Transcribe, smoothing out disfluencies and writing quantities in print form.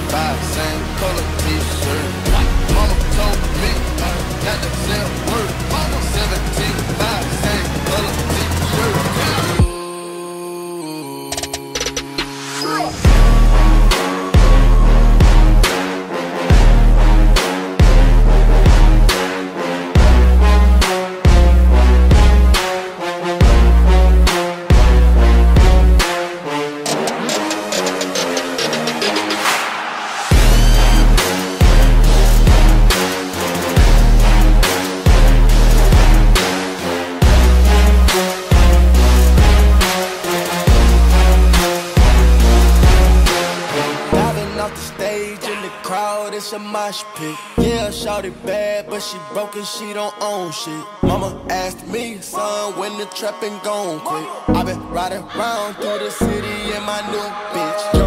5, same color t-shirt. Mama told me not to sell word. Mama 17, 5, same color t-shirt. It's a mosh pit. Yeah, shawty bad, but she broke and she don't own shit. Mama asked me, son, when the trapping gon' quit. I been riding around through the city in my new bitch.